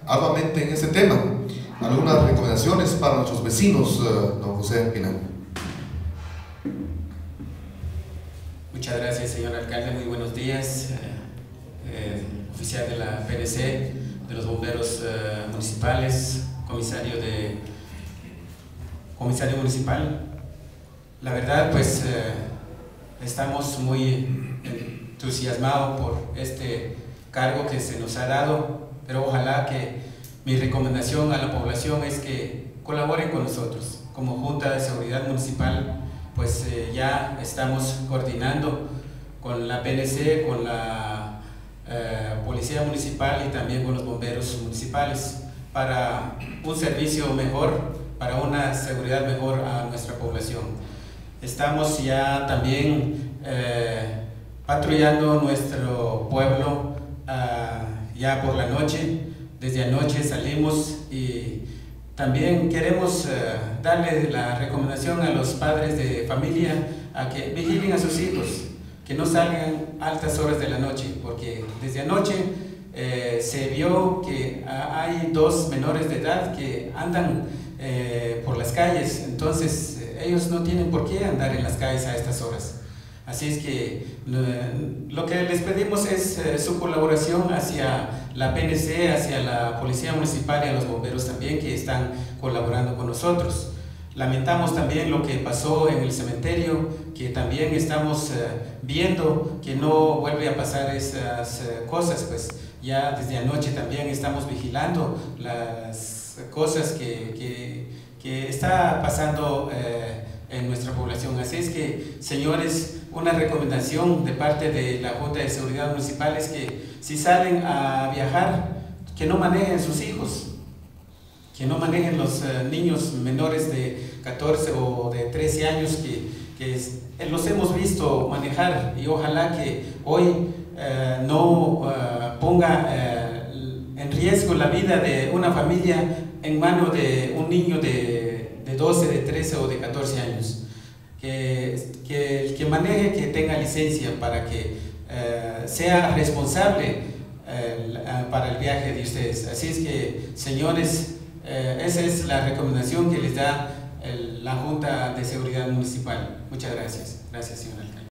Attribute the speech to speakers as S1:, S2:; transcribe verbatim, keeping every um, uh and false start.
S1: arduamente en este tema. Algunas recomendaciones para nuestros vecinos, uh, don José Pinal.
S2: Muchas gracias, señor alcalde. Muy buenos días, eh, eh, oficial de la P N C, de los bomberos eh, municipales, comisario de comisario municipal. La verdad, pues eh, estamos muy entusiasmados por este cargo que se nos ha dado, pero ojalá que mi recomendación a la población es que colaboren con nosotros. Como Junta de Seguridad Municipal, pues eh, ya estamos coordinando con la P N C, con la eh, Policía Municipal y también con los bomberos municipales para un servicio mejor, para una seguridad mejor a nuestra población. Estamos ya también eh, patrullando nuestro pueblo uh, ya por la noche. Desde anoche salimos y también queremos uh, darle la recomendación a los padres de familia a que vigilen a sus hijos, que no salgan a altas horas de la noche, porque desde anoche eh, se vio que hay dos menores de edad que andan eh, por las calles, entonces eh, ellos no tienen por qué andar en las calles a estas horas. Así es que lo que les pedimos es eh, su colaboración hacia la P N C, hacia la Policía Municipal y a los bomberos también que están colaborando con nosotros. Lamentamos también lo que pasó en el cementerio, que también estamos eh, viendo que no vuelve a pasar esas eh, cosas, pues ya desde anoche también estamos vigilando las cosas que, que, que está pasando eh, en nuestra población. Así es que, señores, una recomendación de parte de la Junta de Seguridad Municipal es que si salen a viajar, que no manejen sus hijos, que no manejen los uh, niños menores de catorce o de trece años que, que es, los hemos visto manejar, y ojalá que hoy uh, no uh, ponga uh, en riesgo la vida de una familia en manos de un niño de, de doce, de trece o de catorce años. Que, que el que maneje, que tenga licencia para que uh, sea responsable uh, para el viaje de ustedes. Así es que, señores, uh, esa es la recomendación que les da el, la Junta de Seguridad Municipal. Muchas gracias. Gracias, señor alcalde.